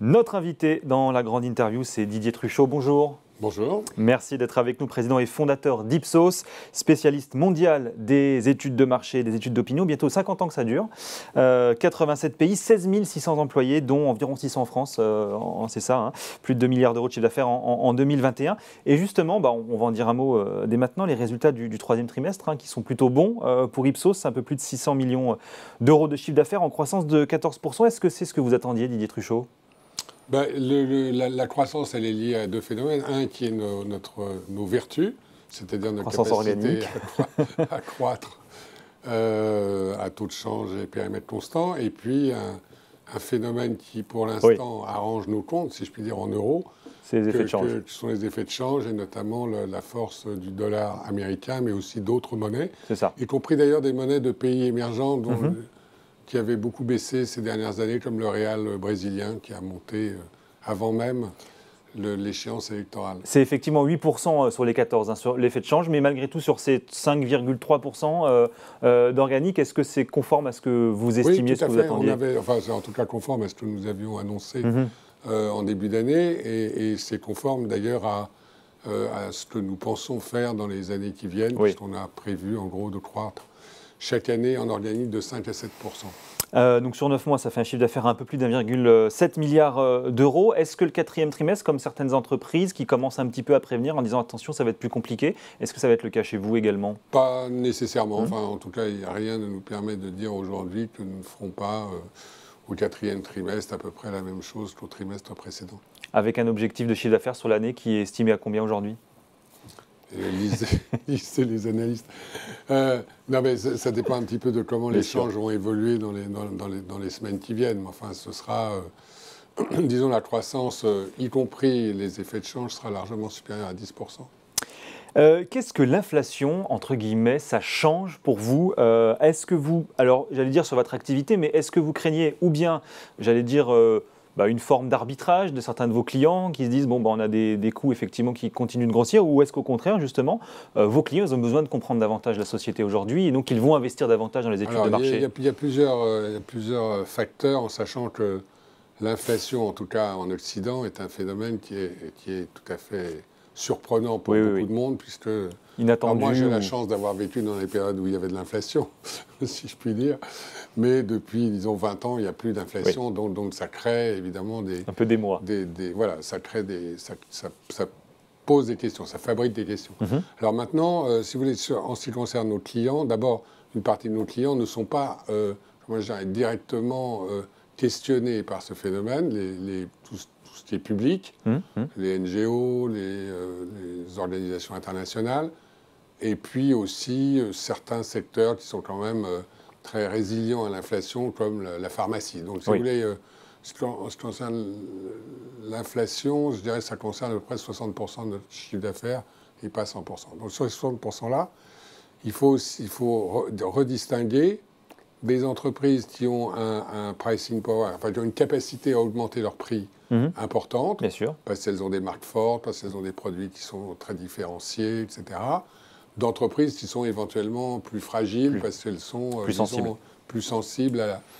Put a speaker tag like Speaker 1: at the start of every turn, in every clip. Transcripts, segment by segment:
Speaker 1: Notre invité dans la grande interview, c'est Didier Truchot. Bonjour.
Speaker 2: Bonjour.
Speaker 1: Merci d'être avec nous, président et fondateur d'Ipsos, spécialiste mondial des études de marché, des études d'opinion. Bientôt 50 ans que ça dure. 87 pays, 16 600 employés, dont environ 600 en France. C'est ça, hein, plus de 2 milliards d'euros de chiffre d'affaires en 2021. Et justement, on va en dire un mot dès maintenant, les résultats du troisième trimestre, qui sont plutôt bons pour Ipsos. C'est un peu plus de 600 millions d'euros de chiffre d'affaires en croissance de 14%. Est-ce que c'est ce que vous attendiez, Didier Truchot ?
Speaker 2: La croissance, elle est liée à deux phénomènes. Un qui est nos vertus, c'est-à-dire notre capacité à croître à taux de change et périmètre constant. Et puis un phénomène qui, pour l'instant, arrange nos comptes, si je puis dire, en euros.
Speaker 1: C'est les effets de change.
Speaker 2: Ce sont les effets de change et notamment la force du dollar américain, mais aussi d'autres monnaies.
Speaker 1: C'est ça.
Speaker 2: Y compris d'ailleurs des monnaies de pays émergents qui avait beaucoup baissé ces dernières années, comme le réal brésilien qui a monté avant même l'échéance électorale.
Speaker 1: C'est effectivement 8% sur les 14, sur l'effet de change, mais malgré tout, sur ces 5,3% d'organique, est-ce que c'est conforme à ce que vous estimiez, ce que vous attendiez ?
Speaker 2: C'est en tout cas conforme à ce que nous avions annoncé en début d'année, et c'est conforme d'ailleurs à ce que nous pensons faire dans les années qui viennent, puisqu'on a prévu en gros de croître chaque année en organique de 5 à 7%.
Speaker 1: Donc sur 9 mois, ça fait un chiffre d'affaires un peu plus d'1,7 milliard d'euros. Est-ce que le quatrième trimestre, comme certaines entreprises qui commencent un petit peu à prévenir en disant attention, ça va être plus compliqué, est-ce que ça va être le cas chez vous également ?
Speaker 2: Pas nécessairement. En tout cas, il n'y a rien qui nous permet de dire aujourd'hui que nous ne ferons pas au quatrième trimestre à peu près la même chose qu'au trimestre précédent.
Speaker 1: Avec un objectif de chiffre d'affaires sur l'année qui est estimé à combien aujourd'hui ?
Speaker 2: Lisez les analystes. Non, mais ça dépend un petit peu de comment les changes vont évoluer dans les semaines qui viennent. Mais enfin, ce sera, disons, la croissance, y compris les effets de change, sera largement supérieure à 10%.
Speaker 1: Qu'est-ce que l'inflation, entre guillemets, ça change pour vous ? Est-ce que vous, alors j'allais dire sur votre activité, mais est-ce que vous craignez, ou bien, j'allais dire, une forme d'arbitrage de certains de vos clients qui se disent on a des coûts effectivement qui continuent de grossir, ou est-ce qu'au contraire justement vos clients ils ont besoin de comprendre davantage la société aujourd'hui et donc ils vont investir davantage dans les études de marché ?
Speaker 2: Il y a plusieurs facteurs, en sachant que l'inflation, en tout cas en Occident, est un phénomène qui est tout à fait surprenant pour beaucoup de monde, puisque moi j'ai la chance d'avoir vécu dans les périodes où il y avait de l'inflation, si je puis dire, mais depuis, disons, 20 ans, il n'y a plus d'inflation, donc ça crée évidemment
Speaker 1: un peu d'émoi.
Speaker 2: Ça crée ça pose des questions, ça fabrique des questions. Alors maintenant, si vous voulez, en ce qui concerne nos clients, d'abord, une partie de nos clients ne sont pas, directement questionnés par ce phénomène, tout ce qui est public, les NGO, les organisations internationales, et puis aussi certains secteurs qui sont quand même très résilients à l'inflation, comme la pharmacie. Donc, si vous voulez, ce qui concerne l'inflation, je dirais que ça concerne à peu près 60% de notre chiffre d'affaires et pas 100%. Donc, sur ces 60%-là, il faut redistinguer des entreprises qui ont un pricing power, qui ont une capacité à augmenter leur prix importante,
Speaker 1: bien sûr,
Speaker 2: parce qu'elles ont des marques fortes, parce qu'elles ont des produits qui sont très différenciés, etc. D'entreprises qui sont éventuellement plus fragiles, parce qu'elles sont plus sensibles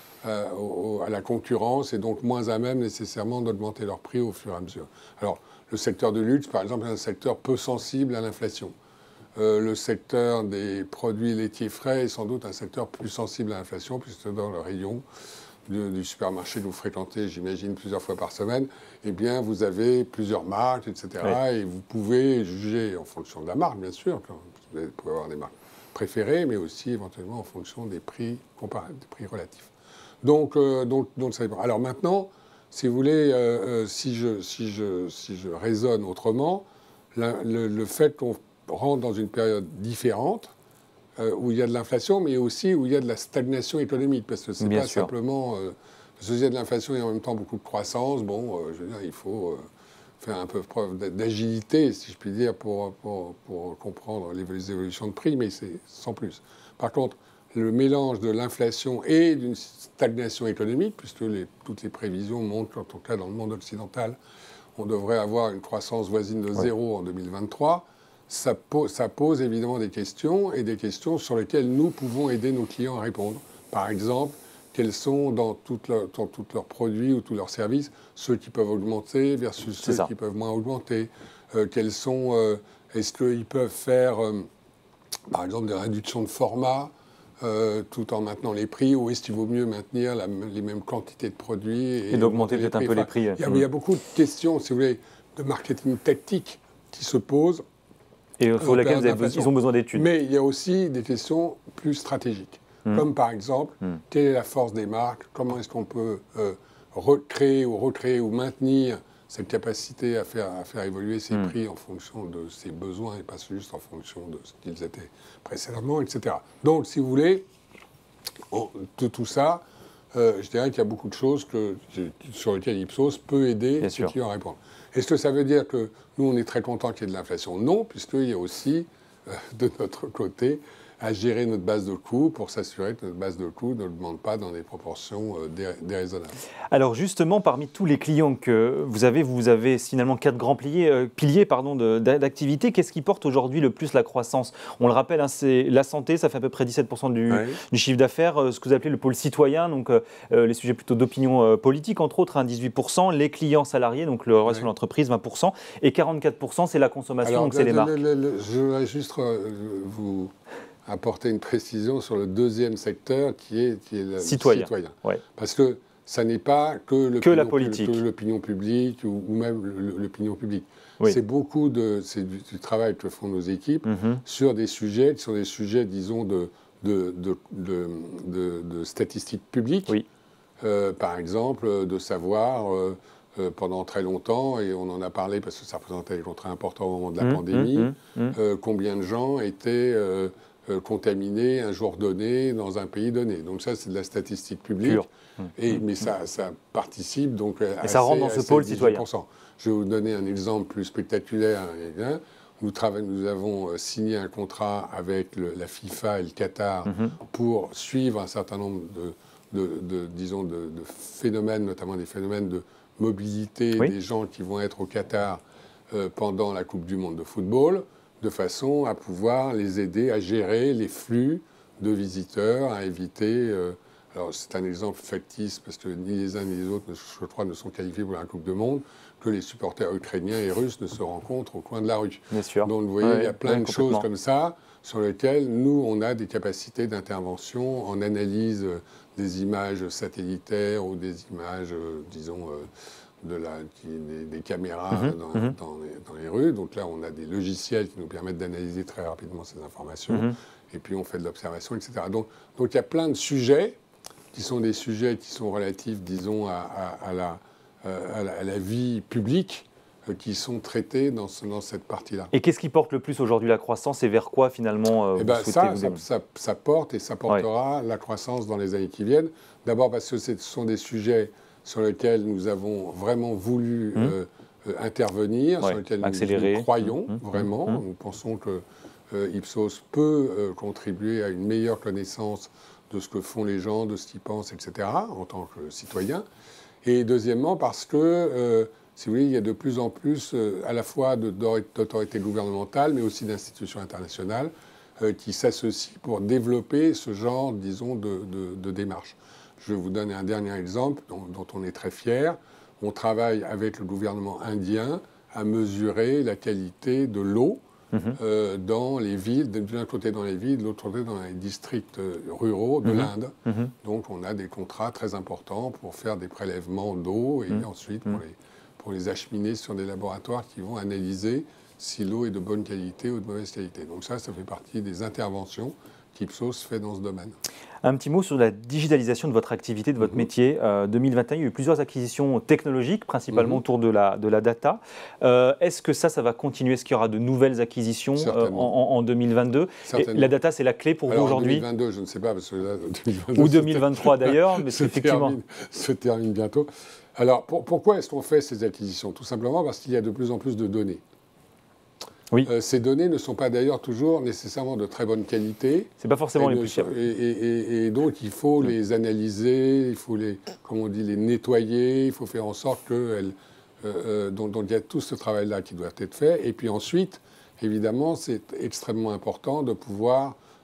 Speaker 2: à la concurrence et donc moins à même nécessairement d'augmenter leur prix au fur et à mesure. Alors, le secteur de luxe, par exemple, est un secteur peu sensible à l'inflation. Le secteur des produits laitiers frais est sans doute un secteur plus sensible à l'inflation, puisque dans le rayon du supermarché que vous fréquentez, j'imagine, plusieurs fois par semaine, eh bien, vous avez plusieurs marques, etc. Et vous pouvez juger en fonction de la marque, bien sûr. Vous pouvez avoir des marques préférées, mais aussi éventuellement en fonction des prix comparables, des prix relatifs. Donc ça dépend. Alors maintenant, si vous voulez, si je raisonne autrement, le fait qu'on rentre dans une période différente, où il y a de l'inflation, mais aussi où il y a de la stagnation économique, parce que c'est pas simplement... parce qu'il y a de l'inflation et en même temps beaucoup de croissance, je veux dire, il faut faire un peu preuve d'agilité, si je puis dire, pour comprendre les évolutions de prix, mais c'est sans plus. Par contre, le mélange de l'inflation et d'une stagnation économique, puisque toutes les prévisions montrent qu'en tout cas dans le monde occidental, on devrait avoir une croissance voisine de 0 en 2023, ça pose évidemment des questions, et des questions sur lesquelles nous pouvons aider nos clients à répondre. Par exemple, quels sont dans tous leurs produits ou tous leurs services ceux qui peuvent augmenter versus ceux qui peuvent moins augmenter. Est-ce qu'ils peuvent faire, par exemple, des réductions de format tout en maintenant les prix, ou est-ce qu'il vaut mieux maintenir les mêmes quantités de produits
Speaker 1: et d'augmenter peut-être un peu les prix.
Speaker 2: Il y a beaucoup de questions, si vous voulez, de marketing tactique qui se posent.
Speaker 1: Et sur lesquelles ils ont besoin d'études.
Speaker 2: Mais il y a aussi des questions plus stratégiques. Comme par exemple, quelle est la force des marques? Comment est-ce qu'on peut recréer ou maintenir cette capacité à faire évoluer ses prix en fonction de ses besoins et pas juste en fonction de ce qu'ils étaient précédemment, etc. Donc, si vous voulez, de tout ça, je dirais qu'il y a beaucoup de choses sur lesquelles Ipsos peut aider ceux qui en répondent. Est-ce que ça veut dire que nous, on est très contents qu'il y ait de l'inflation? Non, puisqu'il y a aussi, de notre côté, à gérer notre base de coûts pour s'assurer que notre base de coûts ne augmente pas dans des proportions déraisonnables.
Speaker 1: Alors justement, parmi tous les clients que vous avez finalement 4 grands piliers d'activité. Qu'est-ce qui porte aujourd'hui le plus la croissance? On le rappelle, c'est la santé, ça fait à peu près 17% du chiffre d'affaires. Ce que vous appelez le pôle citoyen, donc les sujets plutôt d'opinion politique, entre autres, 18%. Les clients salariés, donc le reste de l'entreprise, 20%. Et 44%, c'est la consommation, donc c'est les marques.
Speaker 2: Je voudrais juste vous apporter une précision sur le deuxième secteur qui est le citoyen.
Speaker 1: Ouais.
Speaker 2: Parce que ça n'est pas que
Speaker 1: la politique,
Speaker 2: l'opinion publique ou même l'opinion publique.
Speaker 1: Oui.
Speaker 2: C'est beaucoup du travail que font nos équipes sur des sujets qui sont des sujets, disons, de statistiques publiques.
Speaker 1: Oui.
Speaker 2: Par exemple, de savoir pendant très longtemps, et on en a parlé parce que ça représentait des contrats importants au moment de la pandémie, combien de gens étaient contaminés un jour donné dans un pays donné. Donc ça, c'est de la statistique publique. Mais ça participe donc
Speaker 1: et ça rentre dans ce pôle citoyen.
Speaker 2: Je vais vous donner un exemple plus spectaculaire. Nous avons signé un contrat avec la FIFA et le Qatar pour suivre un certain nombre de phénomènes, notamment des phénomènes de mobilité des gens qui vont être au Qatar pendant la Coupe du Monde de football, de façon à pouvoir les aider à gérer les flux de visiteurs, à éviter... alors c'est un exemple factice, parce que ni les uns ni les autres, je crois, ne sont qualifiés pour la Coupe du Monde, que les supporters ukrainiens et russes ne se rencontrent au coin de la rue.
Speaker 1: Bien sûr.
Speaker 2: Donc vous voyez, il y a plein de choses comme ça, sur lesquelles nous, on a des capacités d'intervention en analyse des images satellitaires ou des images, disons... des caméras dans les rues. Donc là, on a des logiciels qui nous permettent d'analyser très rapidement ces informations. Et puis, on fait de l'observation, etc. Donc, il y a plein de sujets qui sont des sujets qui sont relatifs, disons, à la vie publique qui sont traités dans cette partie-là.
Speaker 1: Et qu'est-ce qui porte le plus aujourd'hui la croissance et vers quoi, finalement,
Speaker 2: ça porte et ça portera la croissance dans les années qui viennent. D'abord parce que ce sont des sujets sur lesquels nous avons vraiment voulu intervenir, sur lesquels nous croyons vraiment. Nous pensons que Ipsos peut contribuer à une meilleure connaissance de ce que font les gens, de ce qu'ils pensent, etc., en tant que citoyens. Et deuxièmement, parce que, si vous voulez, il y a de plus en plus, à la fois d'autorités gouvernementales, mais aussi d'institutions internationales, qui s'associent pour développer ce genre, disons, de démarche. Je vous donne un dernier exemple dont on est très fier. On travaille avec le gouvernement indien à mesurer la qualité de l'eau dans les villes, d'un côté dans les villes, de l'autre côté dans les districts ruraux de l'Inde. Donc on a des contrats très importants pour faire des prélèvements d'eau et ensuite pour les acheminer sur des laboratoires qui vont analyser si l'eau est de bonne qualité ou de mauvaise qualité. Donc ça fait partie des interventions qu'Ipsos fait dans ce domaine.
Speaker 1: Un petit mot sur la digitalisation de votre activité, de votre métier. 2021, il y a eu plusieurs acquisitions technologiques, principalement autour de la data. Est-ce que ça va continuer? Est-ce qu'il y aura de nouvelles acquisitions en 2022? Et la data, c'est la clé pour vous aujourd'hui?
Speaker 2: En 2022, je ne sais pas, parce que là, 2022,
Speaker 1: ou 2023 d'ailleurs, mais effectivement.
Speaker 2: Se termine bientôt. Alors, pourquoi est-ce qu'on fait ces acquisitions? Tout simplement parce qu'il y a de plus en plus de données.
Speaker 1: Oui.
Speaker 2: Ces données ne sont pas d'ailleurs toujours nécessairement de très bonne qualité.
Speaker 1: C'est pas forcément les plus chers.
Speaker 2: Et donc il faut les analyser, il faut les nettoyer, il faut faire en sorte qu'elles... donc il y a tout ce travail-là qui doit être fait. Et puis ensuite, évidemment, c'est extrêmement important de pouvoir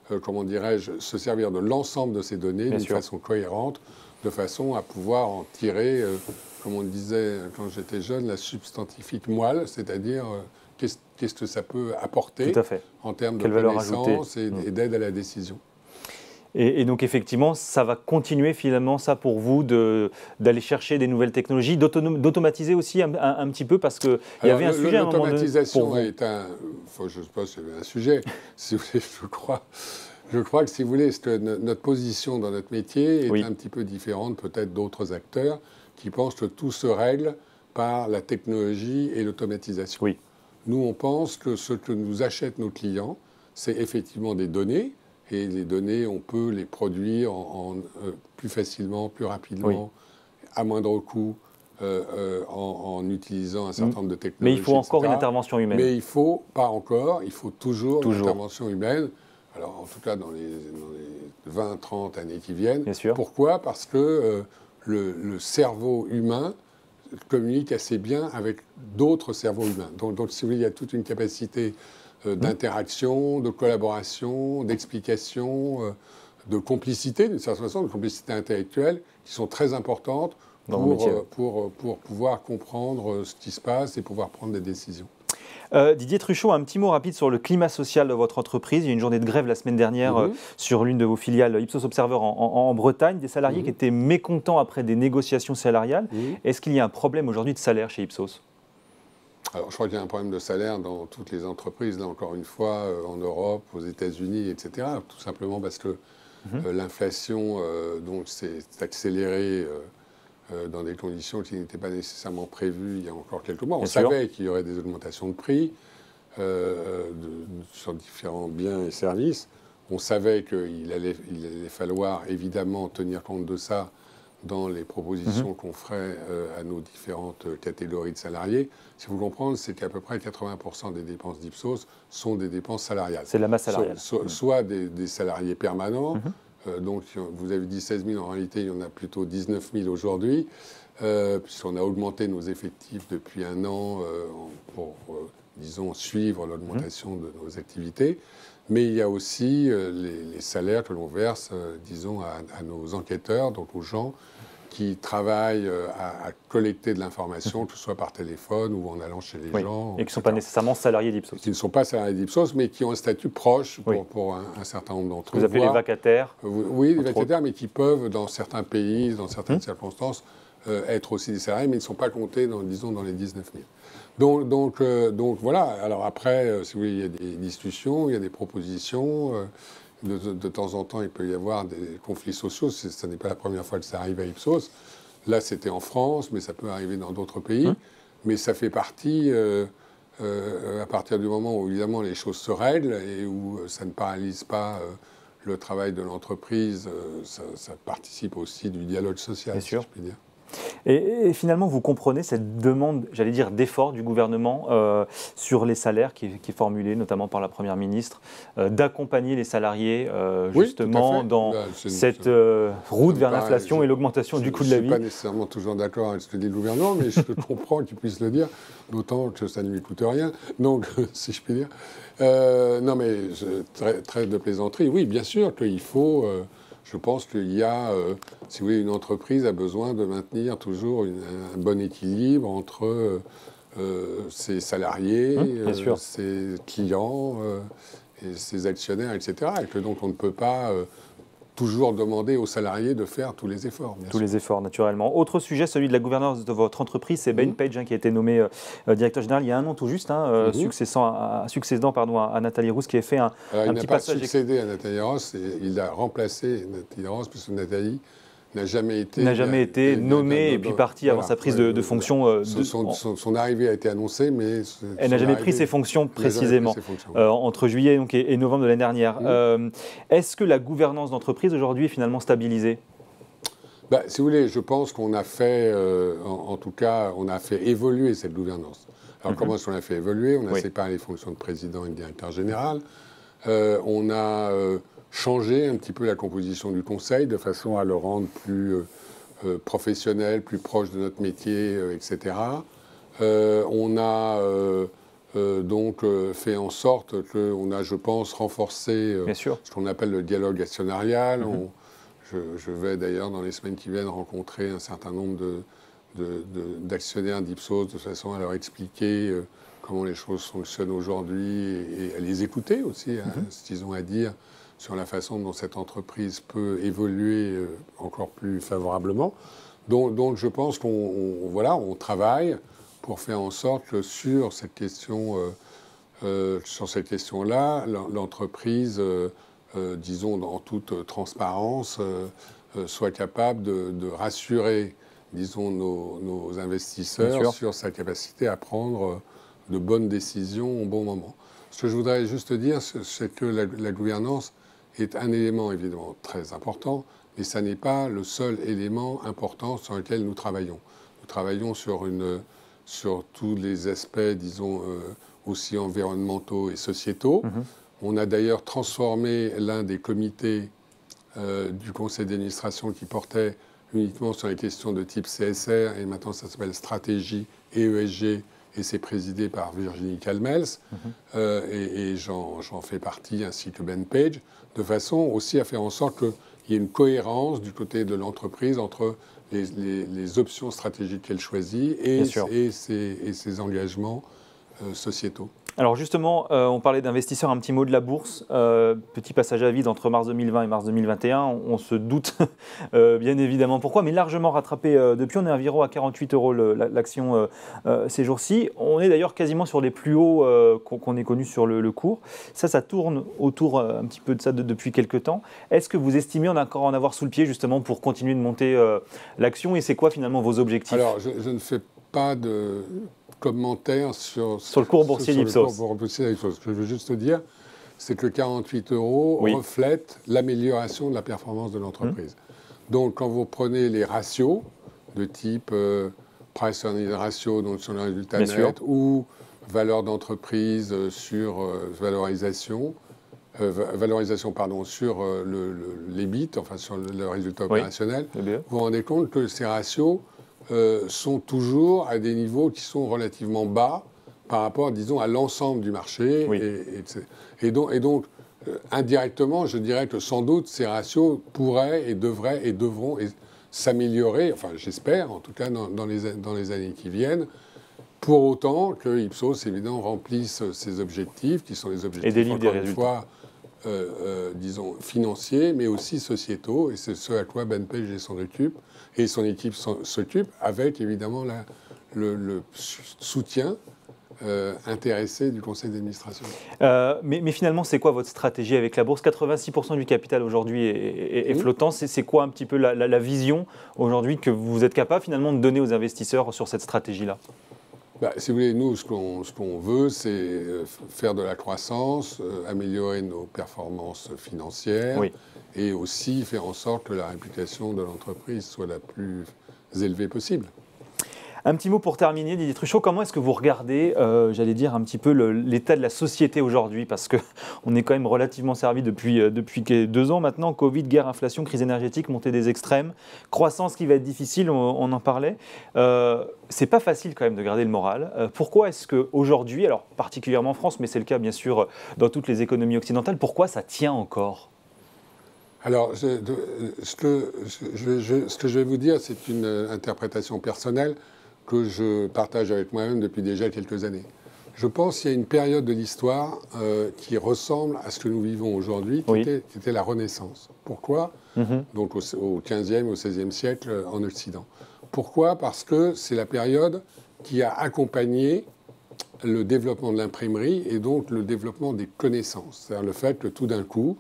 Speaker 2: comment dirais-je, se servir de l'ensemble de ces données d'une façon cohérente, de façon à pouvoir en tirer, comme on disait quand j'étais jeune, la substantifique moelle, c'est-à-dire qu'est-ce que ça peut apporter en termes de connaissances et d'aide à la décision.
Speaker 1: Et donc effectivement, ça va continuer finalement, ça pour vous, d'aller chercher des nouvelles technologies, d'automatiser aussi un petit peu, parce qu'il y avait un sujet à un moment donné.
Speaker 2: L'automatisation est je ne sais pas si c'est un sujet, si vous voulez, je crois que si vous voulez, notre position dans notre métier est un petit peu différente peut-être d'autres acteurs qui pensent que tout se règle par la technologie et l'automatisation.
Speaker 1: Oui.
Speaker 2: Nous, on pense que ce que nous achètent nos clients, c'est effectivement des données. Et les données, on peut les produire plus facilement, plus rapidement, à moindre coût, en utilisant un certain nombre de technologies.
Speaker 1: Mais il faut encore une intervention humaine.
Speaker 2: Mais il faut, pas encore, il faut toujours une intervention humaine. Alors, en tout cas, dans les 20, 30 années qui viennent.
Speaker 1: Bien sûr.
Speaker 2: Pourquoi ? Parce que le cerveau humain communique assez bien avec d'autres cerveaux humains. Donc, si vous voulez, il y a toute une capacité d'interaction, de collaboration, d'explication, de complicité, d'une certaine façon, de complicité intellectuelle, qui sont très importantes pour pouvoir comprendre ce qui se passe et pouvoir prendre des décisions.
Speaker 1: Didier Truchot, un petit mot rapide sur le climat social de votre entreprise. Il y a eu une journée de grève la semaine dernière sur l'une de vos filiales Ipsos Observer en Bretagne, des salariés qui étaient mécontents après des négociations salariales. Est-ce qu'il y a un problème aujourd'hui de salaire chez Ipsos ?
Speaker 2: Alors, je crois qu'il y a un problème de salaire dans toutes les entreprises, là encore une fois, en Europe, aux États-Unis, etc. Tout simplement parce que l'inflation s'est accélérée dans des conditions qui n'étaient pas nécessairement prévues il y a encore quelques mois. On savait qu'il y aurait des augmentations de prix sur différents biens et services. On savait qu'il allait falloir évidemment tenir compte de ça dans les propositions qu'on ferait à nos différentes catégories de salariés. Ce qu'il faut comprendre, c'est qu'à peu près 80% des dépenses d'Ipsos sont des dépenses salariales.
Speaker 1: C'est la masse salariale.
Speaker 2: Soit des salariés permanents, donc vous avez dit 16 000, en réalité il y en a plutôt 19 000 aujourd'hui, puisqu'on a augmenté nos effectifs depuis un an pour, disons, suivre l'augmentation de nos activités. Mais il y a aussi les salaires que l'on verse, disons, à nos enquêteurs, donc aux gens qui travaillent à collecter de l'information, que ce soit par téléphone ou en allant chez les gens.
Speaker 1: Et qui ne sont pas nécessairement salariés d'Ipsos.
Speaker 2: Qui ne sont pas salariés d'Ipsos, mais qui ont un statut proche pour un certain nombre d'entre eux.
Speaker 1: Vous appelez les vacataires.
Speaker 2: Oui, les vacataires, mais qui peuvent, dans certains pays, dans certaines circonstances, être aussi des salariés, mais ils ne sont pas comptés, disons, dans les 19 000. Donc voilà, alors après, si vous voulez, il y a des discussions, il y a des propositions. De temps en temps, il peut y avoir des conflits sociaux. Ce n'est pas la première fois que ça arrive à Ipsos. Là, c'était en France, mais ça peut arriver dans d'autres pays. Mais ça fait partie, à partir du moment où, évidemment, les choses se règlent et où ça ne paralyse pas le travail de l'entreprise, ça participe aussi du dialogue social, si je puis dire.
Speaker 1: Et finalement, vous comprenez cette demande, j'allais dire, d'effort du gouvernement sur les salaires qui est formulée notamment par la Première ministre, d'accompagner les salariés justement dans cette route vers l'inflation et l'augmentation du coût de la vie.
Speaker 2: Je ne suis pas nécessairement toujours d'accord avec ce que dit le gouvernement, mais je comprends qu'il puisse le dire, d'autant que ça ne lui coûte rien, donc si je puis dire. Non mais, très de plaisanterie, oui, bien sûr qu'il faut... Je pense qu'il y a, si vous voulez, une entreprise a besoin de maintenir toujours un bon équilibre entre ses salariés, ses clients, et ses actionnaires, etc. Et que donc on ne peut pas toujours demander aux salariés de faire tous les efforts.
Speaker 1: Les efforts, naturellement. Autre sujet, celui de la gouvernance de votre entreprise, c'est Ben Page qui a été nommé directeur général il y a un an tout juste, succédant à Nathalie Rousse, qui a fait un petit passage.
Speaker 2: Il n'a pas succédé à Nathalie Rousse, il a remplacé Nathalie Rousse, puisque Nathalie n'a jamais été
Speaker 1: nommée et puis partie avant sa prise de fonction.
Speaker 2: Son arrivée a été annoncée, mais...
Speaker 1: Elle n'a jamais pris ses fonctions précisément, entre juillet et novembre de l'année dernière. Est-ce que la gouvernance d'entreprise aujourd'hui est finalement stabilisée ?
Speaker 2: Si vous voulez, je pense qu'on a fait, en tout cas, on a fait évoluer cette gouvernance. Alors comment est-ce qu'on a fait évoluer ? On a séparé les fonctions de président et de directeur général. On a... changer un petit peu la composition du conseil de façon à le rendre plus professionnel, plus proche de notre métier, etc. On a donc fait en sorte qu'on a, je pense, renforcé ce qu'on appelle le dialogue actionnarial. Je vais d'ailleurs dans les semaines qui viennent rencontrer un certain nombre d'actionnaires d'Ipsos de façon à leur expliquer comment les choses fonctionnent aujourd'hui et à les écouter aussi, ce qu'ils ont à dire sur la façon dont cette entreprise peut évoluer encore plus favorablement. Donc je pense qu'on travaille pour faire en sorte que sur cette question-là, l'entreprise, disons en toute transparence, soit capable de rassurer, disons, nos investisseurs sur sa capacité à prendre de bonnes décisions au bon moment. Ce que je voudrais juste dire, c'est que la gouvernance est un élément évidemment très important, mais ça n'est pas le seul élément important sur lequel nous travaillons. Nous travaillons sur tous les aspects, disons, aussi environnementaux et sociétaux. On a d'ailleurs transformé l'un des comités du conseil d'administration qui portait uniquement sur les questions de type CSR, et maintenant ça s'appelle stratégie et ESG, et c'est présidé par Virginie Calmels, et j'en fais partie, ainsi que Ben Page, de façon aussi à faire en sorte qu'il y ait une cohérence du côté de l'entreprise entre les options stratégiques qu'elle choisit et ses engagements sociétaux.
Speaker 1: Alors justement, on parlait d'investisseurs, un petit mot de la bourse. Petit passage à vide entre mars 2020 et mars 2021. On se doute bien évidemment pourquoi, mais largement rattrapé depuis. On est environ à 48 € l'action ces jours-ci. On est d'ailleurs quasiment sur les plus hauts qu'on ait connus sur le cours. Ça tourne autour un petit peu de ça depuis quelques temps. Est-ce que vous estimez encore en avoir sous le pied justement pour continuer de monter l'action, et c'est quoi finalement vos objectifs?
Speaker 2: Alors je ne fais pas de commentaires sur
Speaker 1: le cours boursier d'Ipsos.
Speaker 2: Ce que je veux juste dire, c'est que 48 € reflète l'amélioration de la performance de l'entreprise. Donc, quand vous prenez les ratios de type price earnings ratio, donc sur le résultat net, ou valeur d'entreprise sur valorisation sur l'EBIT, enfin sur le résultat opérationnel, vous vous rendez compte que ces ratios sont toujours à des niveaux qui sont relativement bas par rapport, disons, à l'ensemble du marché. Et donc indirectement, je dirais que sans doute ces ratios pourraient et devraient et devront s'améliorer, enfin j'espère, en tout cas dans les années qui viennent, pour autant que Ipsos, évidemment, remplisse ses objectifs, qui sont les objectifs, encore une fois, disons, financiers, mais aussi sociétaux, et c'est ce à quoi Ben Page et son équipe s'occupent, avec évidemment le soutien intéressé du conseil d'administration.
Speaker 1: Mais finalement, c'est quoi votre stratégie avec la bourse? 86% du capital aujourd'hui est flottant. C'est quoi un petit peu la vision aujourd'hui que vous êtes capable finalement de donner aux investisseurs sur cette stratégie-là?
Speaker 2: Si vous voulez, nous, ce qu'on veut, c'est faire de la croissance, améliorer nos performances financières et aussi faire en sorte que la réputation de l'entreprise soit la plus élevée possible.
Speaker 1: Un petit mot pour terminer, Didier Truchot, comment est-ce que vous regardez, j'allais dire, un petit peu l'état de la société aujourd'hui? Parce qu'on est quand même relativement servi depuis 2 ans maintenant. Covid, guerre, inflation, crise énergétique, montée des extrêmes, croissance qui va être difficile, on en parlait. C'est pas facile quand même de garder le moral. Pourquoi est-ce qu'aujourd'hui, alors particulièrement en France, mais c'est le cas bien sûr dans toutes les économies occidentales, pourquoi ça tient encore?
Speaker 2: Alors, ce que je vais vous dire, c'est une interprétation personnelle que je partage avec moi-même depuis déjà quelques années. Je pense qu'il y a une période de l'histoire qui ressemble à ce que nous vivons aujourd'hui, qui était la Renaissance. Pourquoi? Donc au XVe, au XVIe siècle en Occident. Pourquoi? Parce que c'est la période qui a accompagné le développement de l'imprimerie et donc le développement des connaissances. C'est-à-dire le fait que tout d'un coup,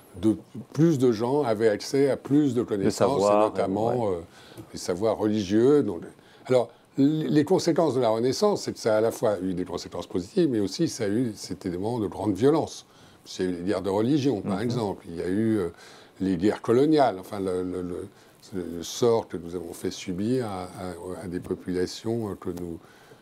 Speaker 2: plus de gens avaient accès à plus de connaissances, et notamment les savoirs religieux. Donc, alors, les conséquences de la Renaissance, c'est que ça a à la fois eu des conséquences positives, mais aussi ça a eu des moments de grande violence. C'est les guerres de religion, par exemple. Il y a eu les guerres coloniales, enfin le sort que nous avons fait subir à des populations que nous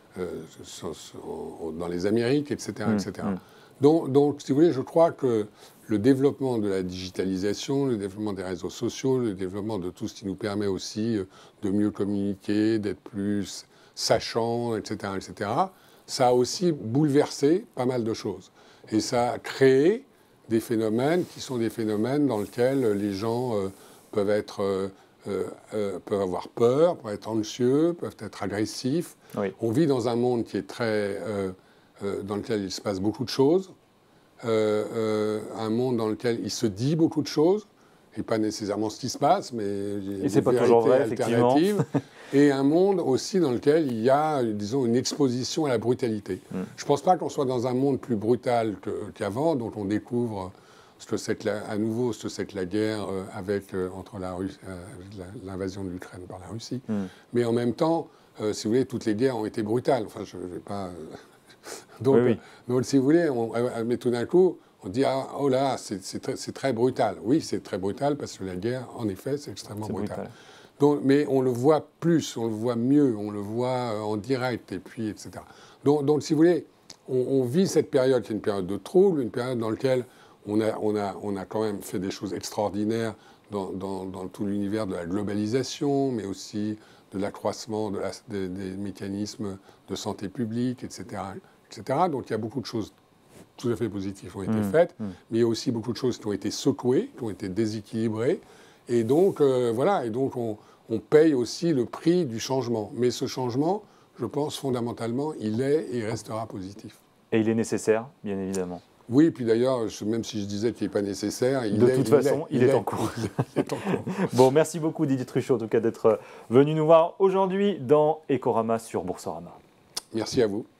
Speaker 2: dans les Amériques, etc., etc. Donc, si vous voulez, je crois que le développement de la digitalisation, le développement des réseaux sociaux, le développement de tout ce qui nous permet aussi de mieux communiquer, d'être plus sachant, etc., etc., ça a aussi bouleversé pas mal de choses. Et ça a créé des phénomènes qui sont des phénomènes dans lesquels les gens peuvent avoir peur, peuvent être anxieux, peuvent être agressifs.
Speaker 1: Oui.
Speaker 2: On vit dans un monde qui est dans lequel il se passe beaucoup de choses, un monde dans lequel il se dit beaucoup de choses, et pas nécessairement ce qui se passe, mais
Speaker 1: et c'est pas toujours vrai, effectivement.
Speaker 2: Et un monde aussi dans lequel il y a, disons, une exposition à la brutalité. Je ne pense pas qu'on soit dans un monde plus brutal qu'avant, dont on découvre à nouveau ce que c'est que la guerre entre l'invasion de l'Ukraine par la Russie. Mais en même temps, si vous voulez, toutes les guerres ont été brutales. Enfin, je ne vais pas... Donc, donc, si vous voulez, mais tout d'un coup, on dit oh là, c'est très brutal. Oui, c'est très brutal parce que la guerre, en effet, c'est extrêmement brutal. Donc, mais on le voit plus, on le voit mieux, on le voit en direct, et puis, etc. Donc si vous voulez, on vit cette période qui est une période de trouble, une période dans laquelle on a quand même fait des choses extraordinaires dans tout l'univers de la globalisation, mais aussi de l'accroissement des mécanismes de santé publique, etc., etc. Donc il y a beaucoup de choses tout à fait positives qui ont été faites, mais il y a aussi beaucoup de choses qui ont été secouées, qui ont été déséquilibrées. Et donc, voilà, et donc on paye aussi le prix du changement. Mais ce changement, je pense, fondamentalement, il est et restera positif.
Speaker 1: Et il est nécessaire, bien évidemment.
Speaker 2: Oui, puis d'ailleurs, même si je disais qu'il n'est pas nécessaire, il
Speaker 1: est en cours. Bon, merci beaucoup Didier Truchot, en tout cas, d'être venu nous voir aujourd'hui dans Ecorama sur Boursorama.
Speaker 2: Merci à vous.